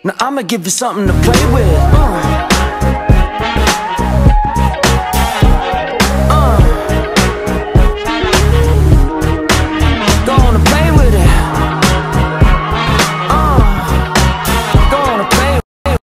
Now I'ma give you something to play with.